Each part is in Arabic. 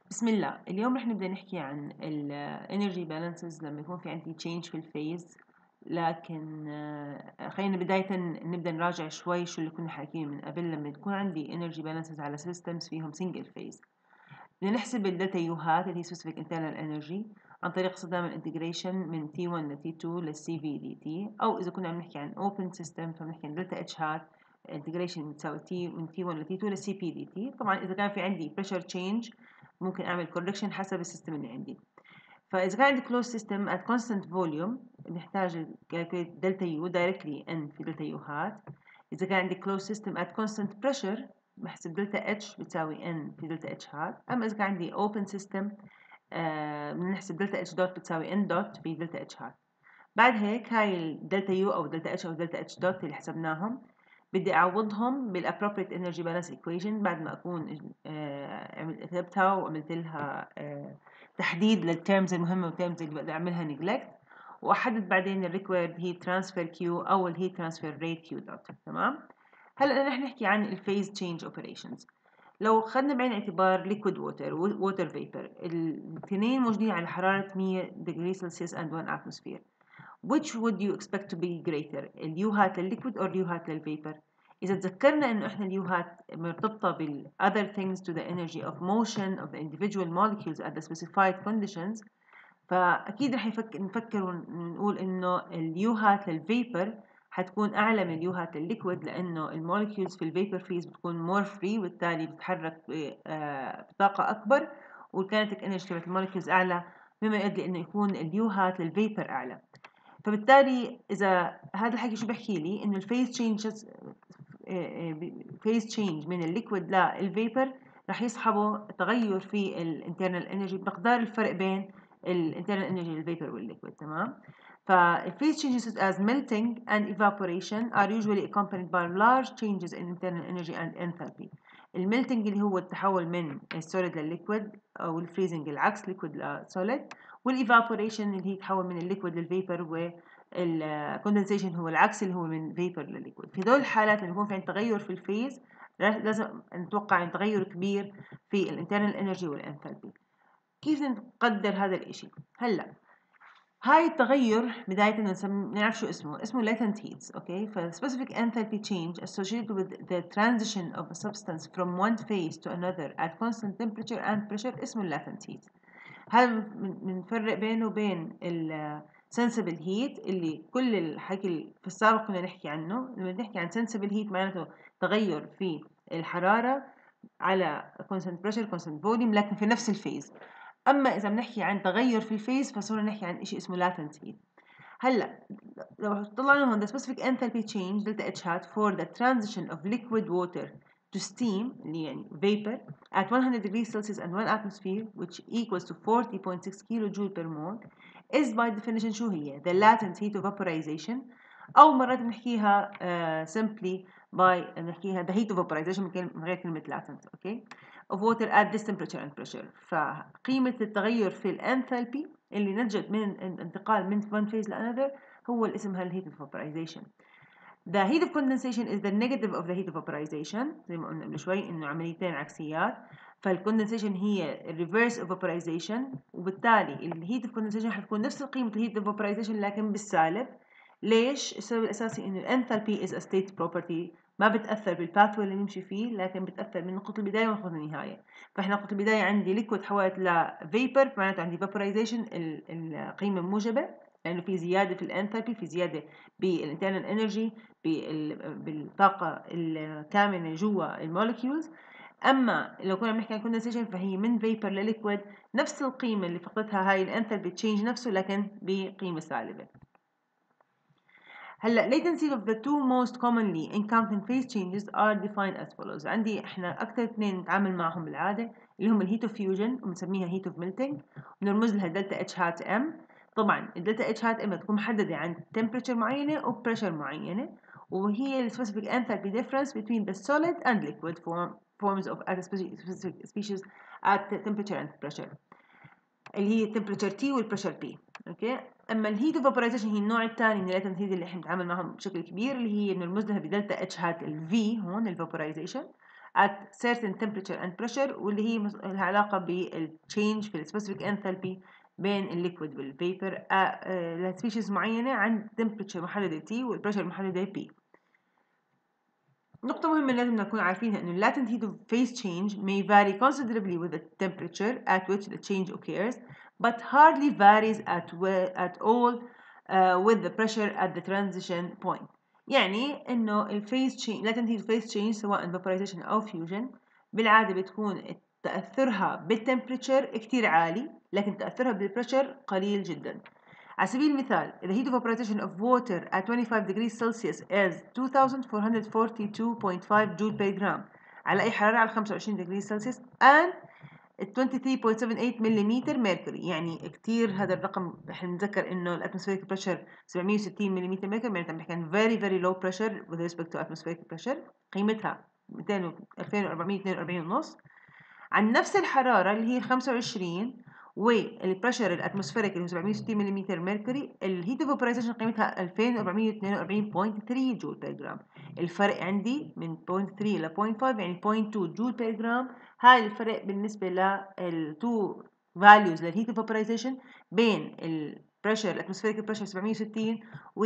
بسم الله. اليوم رح نبدأ نحكي عن ال energy balances لما يكون في عندي change في الفيز. لكن خلينا بداية نبدأ نراجع شوي شو اللي كنا حاكيين من قبل. لما تكون عندي energy balances على systems فيهم single phase، بدنا نحسب الدلتا يوهات اللي هي specific internal energy عن طريق استخدام الانتجريشن من T1 ل T2 لل CVDT، أو إذا كنا عم نحكي عن open system فبنحكي عن دلتا اتش هات انتجريشن بتساوي T من T1 ل T2 لل CPDT. طبعا إذا كان في عندي pressure change ممكن أعمل correction حسب السيستم اللي عندي. فإذا كان عندي closed system at constant volume بنحتاج calculate delta U directly N في delta U هات. إذا كان عندي closed system at constant pressure بحسب دلتا اتش بتساوي N في دلتا اتش هات. أما إذا كان عندي open system بنحسب دلتا اتش دوت بتساوي N دوت في دلتا اتش هات. بعد هيك هاي الدلتا يو أو دلتا اتش أو دلتا اتش دوت اللي حسبناهم بدي أعوضهم بالappropriate energy balance equation بعد ما أكون كتبتها وعملت لها تحديد للتيرمز المهمة والتيرمز اللي بقدر أعملها neglect، وأحدد بعدين ال required heat transfer Q أو ال heat transfer rate Q dot. تمام؟ هلأ رح نحكي عن ال phase change operations. لو أخذنا بعين الاعتبار liquid water و water vapor، الاثنين موجودين على حرارة 100 degree Celsius and 1 atmosphere. Which would you expect to be greater؟ اليو هات للliquid أو اليو هات للvapor؟ إذا تذكرنا إنه إحنا اليوهات مرتبطة بال other things to the energy of motion of the individual molecules at the specified conditions، فأكيد رح نفكر ونقول إنه اليوهات للvapor حتكون أعلى من اليوهات للliquid، لأنه المولكيولز في الvapor phase بتكون more free وبالتالي بتتحرك بطاقة أكبر، والكينيتيك انرجي تبعت المولكيولز أعلى، مما يؤدي إنه يكون اليوهات للvapor أعلى. فبالتالي إذا هذا الحكي شو بحكي لي؟ إنه الفيز تشينجز فيز تشينج من الليكويد للفيبر رح يصحبه تغير في الانترنال انرجي بمقدار الفرق بين الانترنال انرجي للفيبر والليكويد. تمام؟ فالفيز changes as melting and evaporation are usually accompanied by large changes in internal energy and enthalpy. الميلتنج اللي هو التحول من السوليد للليكويد، او الفريزنج العكس ليكويد لسوليد، والايفابوريشن اللي هي تحول من الليكويد للفيبر، والكوندنسيشن هو العكس اللي هو من فيبر لليكويد. في دول الحالات لما يكون في تغير في الفيز لازم نتوقع تغير كبير في الانترنال انرجي والانثالبي. كيف نقدر هذا الاشي؟ هلا هاي التغير بداية نعرف شو اسمه latent heats. اوكي، ف specific enthalpy change associated with the transition of a substance from one phase to another at constant temperature and pressure اسمه latent heat. هذا بنفرق بينه وبين ال sensible heat اللي كل الحكي في السابق كنا نحكي عنه. لما نحكي عن sensible heat معناته تغير في الحرارة على constant pressure constant volume لكن في نفس الفيز. أما إذا بنحكي عن تغير في الفيز فصرنا نحكي عن شيء اسمه latent heat. هلا لو طلعنا هون the specific enthalpy change delta H hat for the transition of liquid water to steam اللي يعني vapor at 100 degrees Celsius and 1 atmosphere which equals to 40.6 kilojoule per mole is by definition شو هي؟ the latent heat of vaporization، أو مرات بنحكيها simply by نحكيها the heat of vaporization من غير كلمة latent. أوكي، of water at this temperature and pressure. فقيمة التغير في الانثالبي اللي نتجت من الانتقال من one phase لanother هو اللي اسمها الهيت of vaporization. The heat of condensation is the negative of the heat of vaporization، زي ما قلنا قبل شوي إنه عمليتين عكسيات. فالكوندنسيشن هي reverse of vaporization، وبالتالي الهيت of condensation حتكون نفس قيمة الهيت of vaporization لكن بالسالب. ليش؟ السبب الأساسي إنه الانثالبي is a state property، ما بتأثر بالباثوي اللي نمشي فيه، لكن بتأثر من نقطة البداية ونقطة النهاية. فإحنا نقطة البداية عندي ليكويد تحولت لفيبر، معناته عندي vaporization القيمة موجبة لأنه في زيادة في الانثالبي، في زيادة بالانترنال انرجي، بالطاقة الكامنة جوا المولكيولز. أما لو كنا بنحكي عن كوندنسيشن فهي من فيبر لليكويد نفس القيمة اللي فقدتها هاي الانثالبي تشينج نفسه لكن بقيمة سالبة. هلا latency of the two most commonly encountered phase changes are defined as follows. عندي احنا اكثر اثنين نتعامل معهم بالعاده اللي هم الهيت اوف فيوجن وبنسميها هيت اوف ميلتنج، ونرمز لها دلتا اتش هات ام. طبعا الدلتا اتش هات ام تكون محدده عند temperature معينه وبريشر معينه، وهي ال specific enthalpy difference between the solid and liquid forms of at a specific species at temperature and pressure اللي هي temperature T والpressure P. اوكي، اما الهيت اوف vaporization هي النوع الثاني من اللاتنت هيت اللي احنا بنتعامل معهم بشكل كبير، اللي هي بنرمز لها بدلتا اتش هات الفي هون الفابورايزيشن. at certain temperature and pressure، واللي هي لها علاقة بالchange في specific enthalpy بين الليكويد والفيبر لسبيشيز معينة عند temperature محددة T والpressure محددة P. نقطة مهمة لازم نكون عارفينها إنه latent heat of phase change may vary considerably with the temperature at which the change occurs, but hardly varies at all with the pressure at the transition point. يعني إنه الphase change latent heat phase change سواء vaporization أو fusion بالعادة بتكون تأثرها بالتمبريتشر كتير عالي، لكن تأثرها بالpressure قليل جدا. على سبيل المثال the heat of evaporation of water at 25 degrees Celsius is 2442.5 joule per gram على أي حرارة على 25 degrees Celsius and 23.78 ملم mercury. يعني كتير هذا الرقم احنا نتذكر انه الاتموسفيريك بريشر 760 ملم mercury، معناتها بنحكي عن very very low pressure with respect to atmospheric pressure، قيمتها 2442.5 عن نفس الحرارة اللي هي 25 والبريشر الاتموسفيريك اللي هو 760 ملم ميركوري، الهيت ايفابورايزيشن قيمتها 2442.3 جول بير جرام. الفرق عندي من 0.3 ل 0.5 يعني 0.2 جول بير جرام. هاي الفرق بالنسبة للتو values للهيت ايفابورايزيشن بين البريشر الاتموسفيريك بريشر 760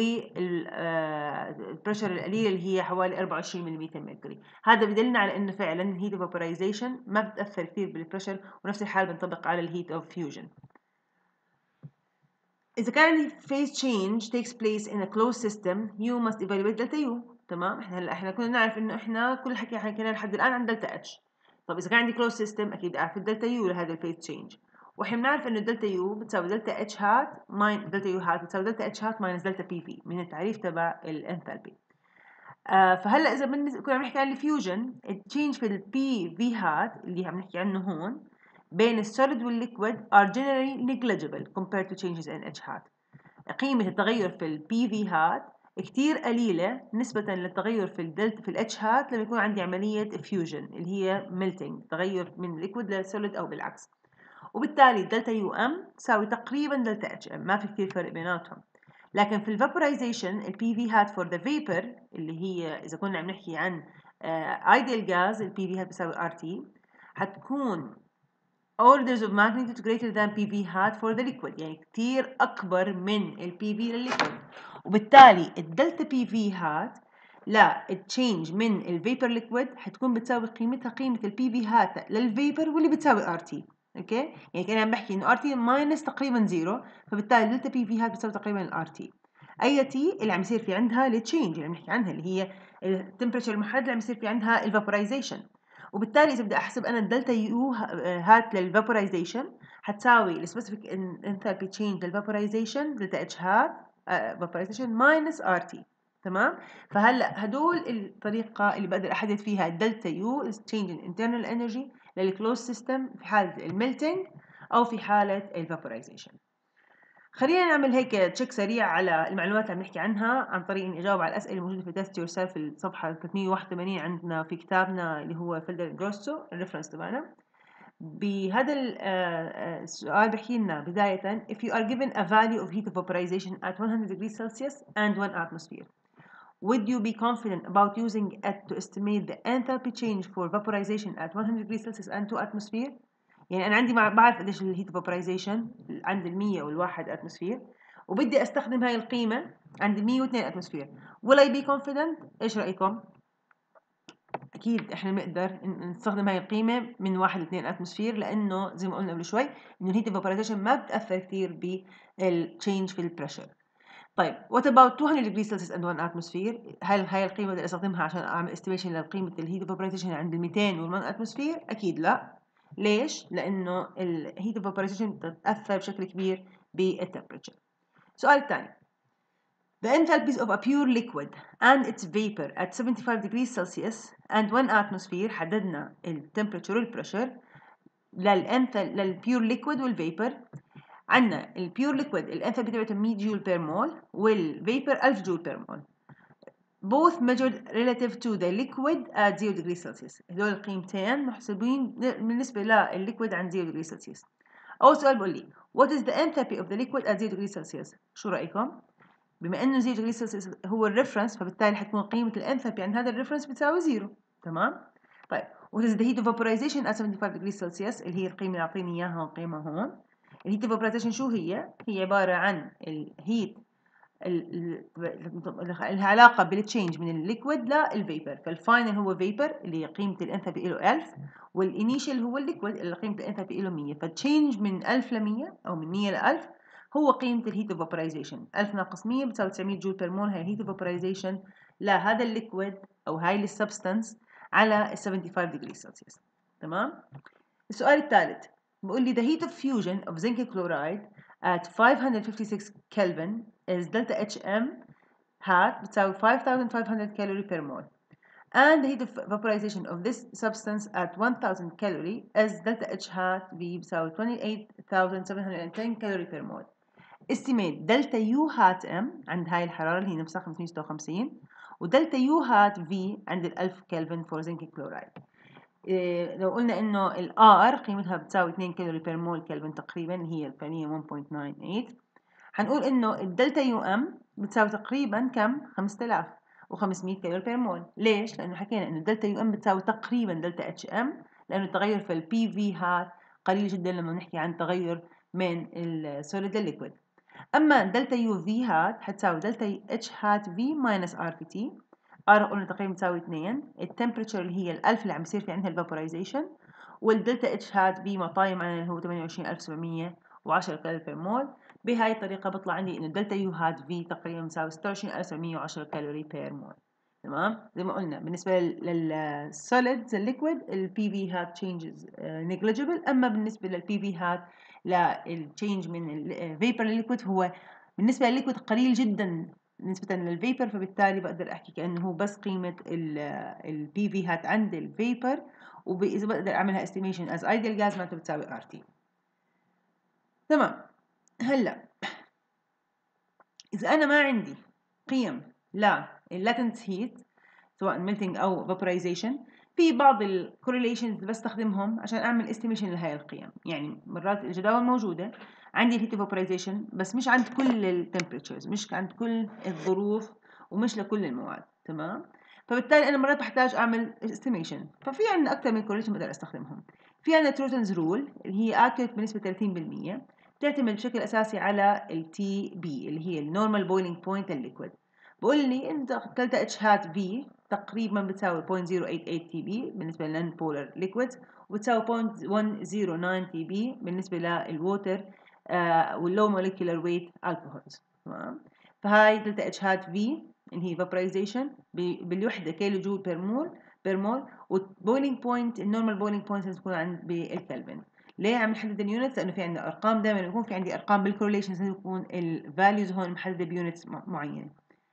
والبريشر القليل اللي هي حوالي 24 ملم ميركوري. هذا بدلنا على انه فعلا الهيت ايفابورايزيشن ما بتاثر كثير بالبريشر، ونفس الحال بنطبق على الهيت اوف فيوجن. إذا كان phase change takes place in a closed system you must evaluate delta U. تمام، احنا كنا نعرف انه احنا كل حكينا لحد الان عن دلتا اتش. طب اذا كان عندي closed system اكيد اعرف الدلتا يو لهذا الphase change، واحنا بنعرف انه الدلتا يو بتساوي دلتا اتش هات دلتا يو هات بتساوي دلتا اتش هات ماينس دلتا بي في من التعريف تبع الانثالبي. فهلا اذا كنا عم نحكي عن الفيوجن، التشينج في البي في هات اللي عم نحكي عنه هون بين السوليد والليكويد are generally negligible compared to changes in H hat. قيمة التغير في البي في هات كتير قليلة نسبة للتغير في الدلتا في الاتش هات لما يكون عندي عملية فيوجن اللي هي melting، تغير من ليكويد للسوليد أو بالعكس. وبالتالي الدلتا يو ام تساوي تقريبا دلتا اتش ام، ما في كتير فرق بيناتهم. لكن في الفابورايزيشن البي في هات فور ذا فيبر اللي هي اذا كنا عم نحكي عن ايديال جاز البي في هات بتساوي ار تي، حتكون orders of magnitude greater than PV hat for the liquid، يعني كتير أكبر من ال PV للليكويد. وبالتالي الدلتا PV hat لا التشينج من الفيبر ليكويد حتكون بتساوي قيمتها قيمة ال PV hat للفيبر واللي بتساوي RT. اوكي، يعني كأنا عم بحكي انه RT ماينس تقريبا زيرو، فبالتالي الدلتا PV hat بتساوي تقريبا ال RT. اي تي اللي عم يصير في عندها التشينج اللي عم نحكي عنها اللي هي التمبريتشر المحدد اللي عم يصير في عندها الفابورايزيشن. وبالتالي اذا بدي احسب انا الدلتا يو هات للفابورايزيشن حتساوي السبيسيفيك انثالبي تشينج للفابورايزيشن دلتا اتش هات فابورايزيشن ماينس ار تي. تمام، فهلا هدول الطريقه اللي بقدر احدد فيها الدلتا يو تشينج ان انترنال انرجي للكلوز سيستم في حاله الميلتنج او في حاله الفابورايزيشن. خلينا نعمل هيك تشيك سريع على المعلومات اللي عم نحكي عنها عن طريق اني اجاوب على الاسئله الموجوده في تيست يور سيلف الصفحه 381 عندنا في كتابنا اللي هو فيلدر جروسو الريفرنس تبعنا. بهذا السؤال بحكي لنا بدايه if you are given a value of heat of vaporization at 100 degrees Celsius and 1 atmosphere, would you be confident about using it to estimate the enthalpy change for vaporization at 100 degrees Celsius and 2 atmosphere؟ يعني أنا عندي بعرف قديش الهيت فابورايزيشن عند ال100 وال1 أتموسفير، وبدي أستخدم هاي القيمة عند 102 أتموسفير. will I be confident؟ إيش رأيكم؟ أكيد إحنا بنقدر نستخدم هاي القيمة من 1 ل 2 أتموسفير، لأنه زي ما قلنا قبل شوي إنه الهيت فابورايزيشن ما بتأثر كثير بالتشينج في البريشر. طيب what about 200 degrees Celsius and 1 atmosphere؟ هل هاي القيمة بدي أستخدمها عشان أعمل estimation لقيمة الهيت فابورايزيشن عند ال 200 وال 1 أتموسفير؟ أكيد لا. ليش؟ لأنه الهيت فابورايزيشن بتتأثر بشكل كبير بالتمبريتشر. السؤال الثاني The enthalpies of a pure liquid and its vapor at 75 degrees Celsius and 1 atmosphere، حددنا التمبريتشر والبريشر للبيور ليكويد والفيبر. عندنا البيور ليكويد الانثالبي تبعته 100 جول بير مول والفيبر 1000 جول بير مول. both measured relative to the liquid at 0 degrees Celsius. هدول القيمتين محسوبين بالنسبة للليكويد عند 0 degrees Celsius. أول سؤال بقول لي what is the enthalpy of the liquid at 0 degrees Celsius؟ شو رأيكم؟ بما إنه 0 degrees Celsius هو الريفرنس، فبالتالي حتكون قيمة الانثالبي عند هذا الريفرنس بتساوي 0. تمام؟ طيب what is the heat of vaporization at 75 degrees Celsius اللي هي القيمة اللي أعطيني إياها القيمة هون. الهيت of vaporization شو هي؟ هي عبارة عن الهيت لها علاقة بالتشينج من الليكويد للفيبر. فالفاينل هو فيبر اللي قيمة الانثالبي له 1000 والانيشال هو الليكويد اللي قيمة الانثالبي له 100. فالتشينج من 1000 ل 100 أو من 100 ل 1000 هو قيمة الهيت اوف فابورايزيشن. 1000 ناقص 100 بتساوي 900 جول بير مول. هي الهيت اوف فابورايزيشن لهذا الليكويد أو هاي السبستانس على 75 ديجري سلسيوس. تمام؟ السؤال الثالث بيقول لي the heat of fusion of zinc chloride at 556 Kelvin is delta HM hat بتساوي 5500 calorie per mole and the heat of vaporization of this substance at 1000 calorie is delta H hat V بتساوي 28710 calorie per mole. estimate delta U hat M عند هاي الحرارة اللي هي نفسها 556 ودلتا U hat V عند 1000 كلفن for zinc chloride. لو قلنا انه الار قيمتها بتساوي 2 كالوري بير مول كلفن تقريبا اللي هي الفعلية 1.98 هنقول انه الدلتا يو ام بتساوي تقريبا كم 5500 كالوري بير مول. ليش؟ لانه حكينا انه الدلتا يو ام بتساوي تقريبا دلتا اتش ام لانه التغير في البي في هات قليل جدا لما نحكي عن تغير من السوليد للليكويد. اما دلتا يو في هات حتساوي دلتا اتش هات في ماينس ار في تي. ار قلنا تقريبا تساوي 2 التمبريتشر اللي هي ال1000 اللي عم يصير في عندها الفابورايزيشن والدلتا اتش هات في معطاي معنا اللي هو 28710 كالوري بير مول. بهاي الطريقه بطلع عندي انه الدلتا يو هات في تقريبا بتساوي 26710 كالوري بير مول. تمام؟ زي ما قلنا بالنسبه للسوليد الليكويد البي في هات تشينجز نيجليجيبل. اما بالنسبه للبي في هات للتشينج من الفيبر للليكويد هو بالنسبه للليكويد قليل جدا نسبة للفيبر. فبالتالي بقدر أحكي كأنه هو بس قيمة البي في هات عند الفيبر وإذا بقدر أعملها estimation as ideal gas معناته بتساوي RT. تمام. هلا إذا أنا ما عندي قيم latent heat سواء melting أو vaporization في بعض الكورليشنز بستخدمهم عشان أعمل estimation لهاي القيم. يعني مرات الجداول موجودة عندي الهيت ايفابورايزيشن بس مش عند كل التمبريتشرز مش عند كل الظروف ومش لكل المواد. تمام؟ فبالتالي انا مرات بحتاج اعمل استيميشن. ففي عندنا اكثر من كورليشن بقدر استخدمهم. في عندنا تروتنز رول اللي هي اكيوريت بنسبه 30% بتعتمد بشكل اساسي على التي بي اللي هي النورمال بويلينج بوينت للليكويد. بقول لي انت دلتا اتش هات في تقريبا بتساوي 0.088 تي بي بالنسبه للنون بولر ليكويدز وبتساوي 0.109 تي بي بالنسبه للووتر واللو موليكولار ويت الكحولز. تمام؟ فهاي دلتا اتش هات في اللي هي فابورايزيشن بالوحده كيلو جول بير مول والبويلينج بوينت النورمال بويلينج بوينت لازم تكون عند بالكلفن. ليه عم نحدد اليونتس؟ لانه في عندنا ارقام دائما يكون في عندي ارقام بالكورليشنز لازم يكون الفاليوز هون محدده بيونتس معينه.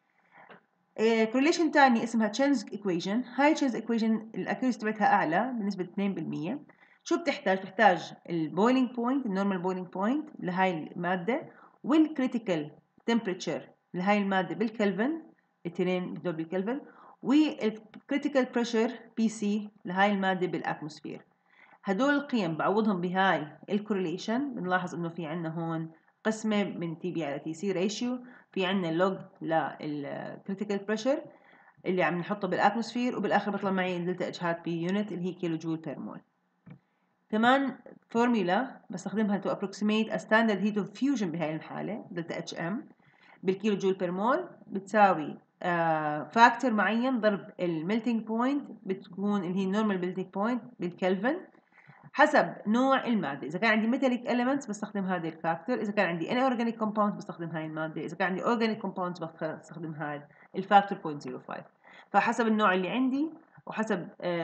كورليشن ثاني اسمها تشينز ايكويشن. هاي تشينز ايكويشن الاكيوريسي تبعتها اعلى بنسبه 2%. شو بتحتاج البويلينج بوينت النورمال بويلينج بوينت لهاي الماده والكريتيكال تمبريتشر لهاي الماده بالكلفن الاثنين بدول بالكلفن والكريتيكال بريشر بي سي لهاي الماده بالاتموسفير. هدول القيم بعوضهم بهاي الكورليشن بنلاحظ انه في عندنا هون قسمه من تي بي على تي سي ريشيو. في عندنا لوج للكريتيكال بريشر اللي عم نحطه بالاتموسفير وبالاخر بيطلع معي دلتا اتش هات بي يونت اللي هي كيلو جول بير مول. كمان فورميلا بستخدمها تو ابروكسيميت ا ستاندرد هيت اوف فيوجن بهاي الحاله دلتا اتش ام بالكيلو جول بير مول بتساوي فاكتور معين ضرب الميلتينج بوينت بتكون اللي هي النورمال ميلتينج بوينت بالكلفن حسب نوع المادة. إذا كان عندي metallic elements بستخدم هذا الفاكتور. إذا كان عندي inorganic compounds بستخدم هاي المادة. إذا كان عندي organic compounds بستخدم هذا الفاكتور 0.05. فحسب النوع اللي عندي وحسب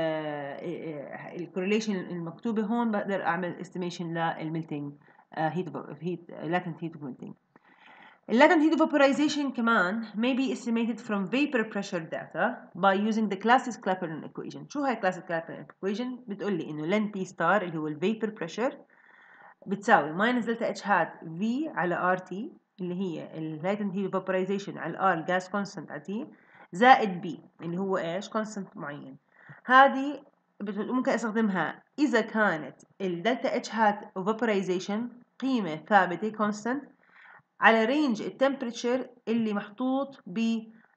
الكورليشن المكتوبة هون بقدر أعمل estimation للميلتينج latent heat of melting. Latent heat of vaporization كمان may be estimated from vapor pressure data by using the Clapeyron equation. شو هاي Clapeyron equation؟ بتقول لي إنه ln P star اللي هو vapor pressure بتساوي minus delta H hat V على RT اللي هي latent heat of vaporization على R gas constant على T زائد B اللي هو إيش constant معين. هذه ممكن أستخدمها إذا كانت delta H hat of vaporization قيمة ثابتة constant على رينج التمبريتشر اللي محطوط ب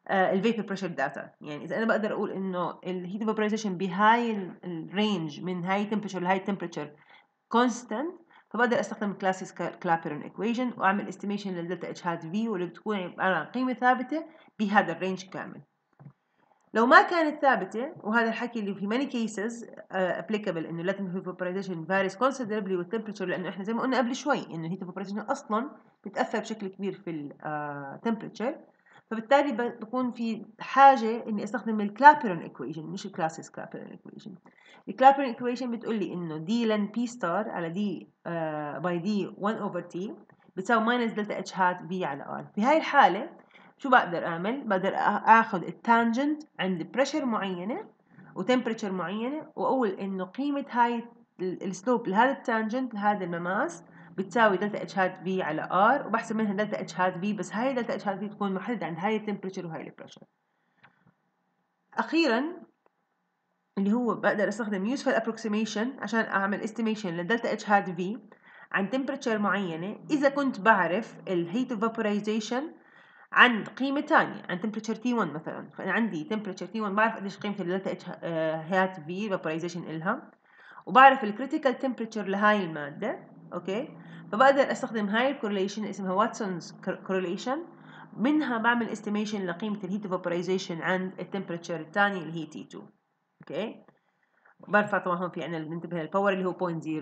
الفيبر بريشر داتا. يعني اذا انا بقدر اقول انه الهيت فابورايزيشن بهاي الرينج من هاي تمبرتشر لهاي تمبرتشر كونستانت، فبقدر استخدم كلاسيك كلابرون ايكويشن واعمل استيميشن للدلتا اتش هات في، واللي بتكون عباره عن قيمه ثابته بهذا الرينج كامل. لو ما كانت ثابته، وهذا الحكي اللي في many cases applicable انه latent heat vaporization varies considerably with temperature، لانه احنا زي ما قلنا قبل شوي انه heat vaporization اصلا بتاثر بشكل كبير في temperature، فبالتالي بكون في حاجه اني استخدم الكلابرون ايكويشن مش الكلاسيك كلابرون ايكويشن. الكلابرون ايكويشن بتقول لي انه دي لن بي ستار على دي باي دي 1 اوفر تي بتساوي ماينس دلتا اتش هات في على ار. في هاي الحاله شو بقدر اعمل؟ بقدر اخذ التانجنت عند بريشر معينه وتمبريتشر معينه، واقول انه قيمه هاي السلوب لهذا التانجنت لهذا المماس بتساوي دلتا اتش هات في على ار، وبحسب منها دلتا اتش هات في، بس هاي دلتا اتش هات في تكون محدده عند هاي التمبريتشر وهاي البريشر. اخيرا اللي هو بقدر استخدم useful approximation عشان اعمل estimation للدلتا اتش هات في عن temperature معينه، اذا كنت بعرف الهيت vaporization عند قيمة تانية عن temperature T1 مثلا. فأنا عندي temperature T1 بعرف قديش قيمة الدلتا اتش هات في vaporization إلها، وبعرف الكريتيكال temperature لهاي المادة. أوكي، فبقدر أستخدم هاي الكورليشن اسمها واتسونز كورليشن، منها بعمل estimation لقيمة الهيت vaporization عند التمبريتشر الثانية اللي هي T2. أوكي، برفع طبعا هون في عندنا بننتبه للباور اللي هو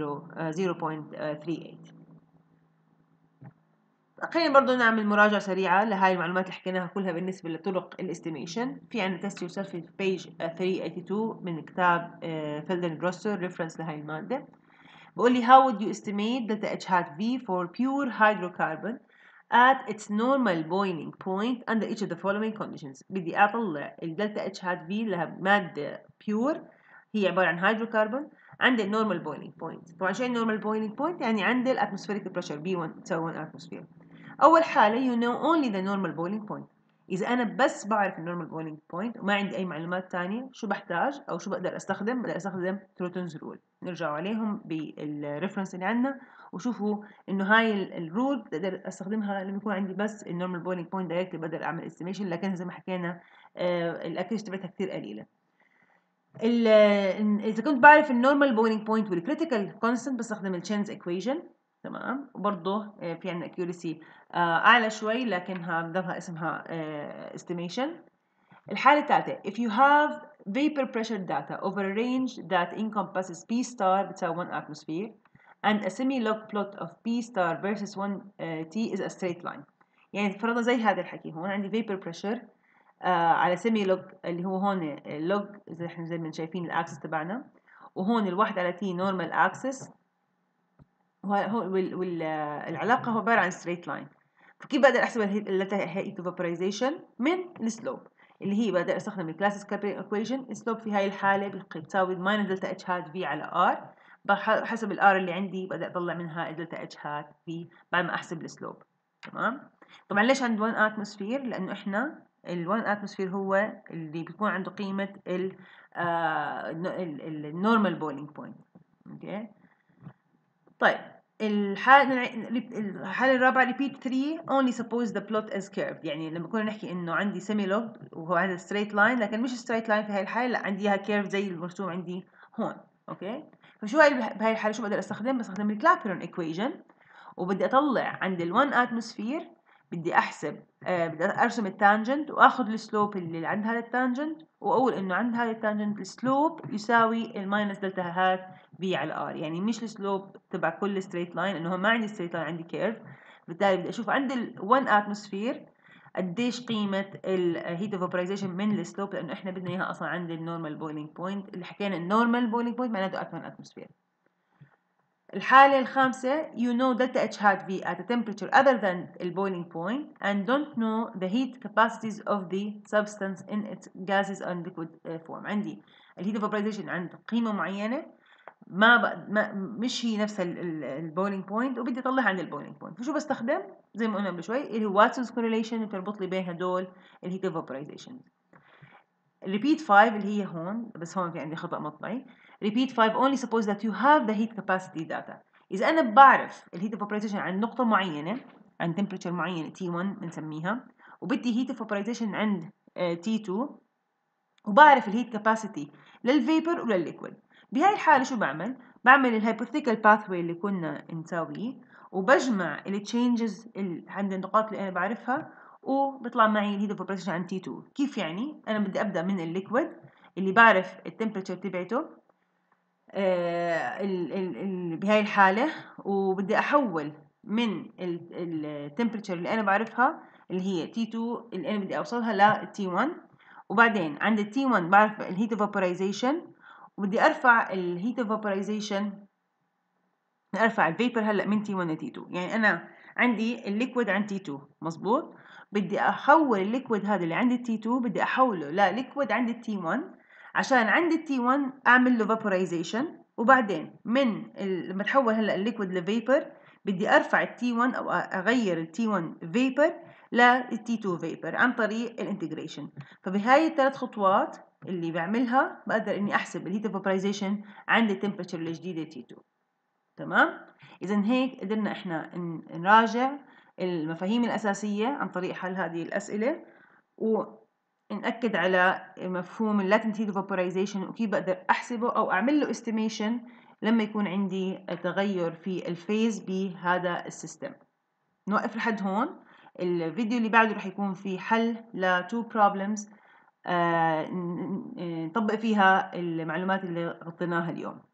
0.38. خلينا برضو نعمل مراجعة سريعة لهاي المعلومات اللي حكيناها كلها بالنسبة لطرق الاستيميشن. في عندنا تيست يور سيلف في بيج 382 من كتاب فيلدن جروسر ريفرنس لهاي المادة. بقول لي how would you estimate delta H hat V for pure hydrocarbon at its normal boiling point under each of the following conditions. بدي أطلع الدلتا اتش هات في لمادة pure هي عبارة عن هيدروكربون عند النورمال بويلينج بوينت. طبعا شو النورمال بويلينج بوينت؟ يعني عند الاتموسفيريك بريشر B1 تساوي 1 اتموسفير. أول حالة you know only the normal boiling point. إذا أنا بس بعرف النورمال بويلينج بوينت وما عندي أي معلومات تانية، شو بحتاج أو شو بقدر أستخدم؟ بقدر أستخدم تروتونز رول. نرجعوا عليهم بالريفرنس اللي عندنا وشوفوا إنه هاي الرول بقدر أستخدمها لما يكون عندي بس النورمال بويلينج بوينت دايركتلي بقدر أعمل استيميشن، لكن زي ما حكينا الأكيرسي تبعتها كتير قليلة. إذا كنت بعرف النورمال بويلينج بوينت والكريتيكال كونستنت بستخدم التشينز ايكويشن. تمام، وبرضه في عندنا اكيورسي اعلى شوي لكنها بضلها اسمها estimation. الحالة الثالثة if you have vapor pressure data over a range that encompasses P star بتساوي 1 atmosphere and a semi-log plot of P star versus 1 T is a straight line. يعني فرضنا زي هذا الحكي، هون عندي vapor pressure على سيمي لوج اللي هو هون اللوج زي احنا زي ما شايفين الاكسس تبعنا، وهون الواحد على تي نورمال اكسس، والعلاقه هو عباره عن ستريت لاين. فكيف بقدر احسب الهيت فابورايزيشن؟ من السلوب اللي هي بقدر استخدم الكلاسيك كابرين ايكويشن. السلوب في هاي الحاله بتساوي ماينس دلتا اتش هات في على ار، حسب الار اللي عندي بقدر اطلع منها الدلتا اتش هات في بعد ما احسب السلوب. تمام، طبعا ليش عند 1 اتموسفير؟ لانه احنا ال 1 اتموسفير هو اللي بيكون عنده قيمه النورمال بويلينج بوينت. اوكي، طيب الحالة الرابعة repeat 3 only suppose the plot is curved. يعني لما كنا نحكي انه عندي semi log وهو هذا straight line، لكن مش straight line في هاي الحالة، لا عندي اياها curved زي المرسوم عندي هون. اوكي، فشو بهاي الحالة شو بقدر استخدم؟ بستخدم الكلابرون equation، وبدي اطلع عند ال 1 atmosphere بدي احسب بدي ارسم التانجنت واخذ السلوب اللي عند هذا التانجنت، واقول انه عند هذا التانجنت السلوب يساوي الماينس دلتا هات في على ار. يعني مش السلوب تبع كل ستريت لاين، انه ما عندي ستريت لاين، عندي كيرف. بالتالي بدي اشوف عند ال 1 اتموسفير قديش قيمه الهيت فابورايزيشن من السلوب، لانه احنا بدنا اياها اصلا عند النورمال بويلينج بوينت. اللي حكينا النورمال بويلينج بوينت معناته 1 اتموسفير. الحالة الخامسة you know delta H hat V at a temperature other than the boiling point and don't know the heat capacities of the substance in its gases and liquid form. عندي الهيت vaporization عند قيمة معينة مش هي نفس البويلينج بوينت، وبدي اطلعها عند البويلينج بوينت. فشو بستخدم؟ زي ما قلنا قبل شوي اللي هو واتسونز كورليشن، بتربط لي بين هدول الهيت vaporization. repeat 5 اللي هي هون، بس هون في عندي خطأ مطبعي. repeat 5 only suppose that you have the heat capacity data. إذا أنا بعرف الهيت evaporation عند نقطة معينة، عند temperature معينة T1 بنسميها، وبدي heat evaporation عند T2 وبعرف الهيت كاباسيتي للفيبر وللليكويد. بهاي الحالة شو بعمل الهايبوثيكال باثوي اللي كنا نساويه، وبجمع التشينجز عند النقاط اللي انا بعرفها، وبيطلع معي الهيت اوف اوبريشن عن T2. كيف يعني؟ انا بدي ابدا من الليكويد اللي بعرف التمبريتشر تبعته بهاي الحالة، وبدي احول من التمبريتشر اللي انا بعرفها اللي هي T2 اللي انا بدي اوصلها ل T1، وبعدين عند ال T1 بعرف الهيت اوف فابورايزيشن، وبدي ارفع الهيت اوف فابورايزيشن، ارفع الفيبر هلا من T1 ل T2. يعني انا عندي الليكويد عند T2 مظبوط، بدي احول الليكويد هذا اللي عند T2 بدي احوله لليكويد عند T1، عشان عند T1 اعمل له فابورايزيشن، وبعدين لما تحول هلا الليكويد لفيبر بدي ارفع T1 او اغير T1 فيبر T2 فيبر عن طريق الانتجريشن. فبهاي الثلاث خطوات اللي بعملها بقدر اني احسب الهيت فابورايزيشن عند التمبريتشر الجديده T2. تمام؟ إذا هيك قدرنا إحنا نراجع المفاهيم الأساسية عن طريق حل هذه الأسئلة، ونأكد على مفهوم latent heat vaporization وكيف بقدر أحسبه أو أعمل له estimation لما يكون عندي تغير في الفيز بهذا السيستم. نوقف لحد هون. الفيديو اللي بعده رح يكون في حل ل 2 problems نطبق فيها المعلومات اللي غطيناها اليوم.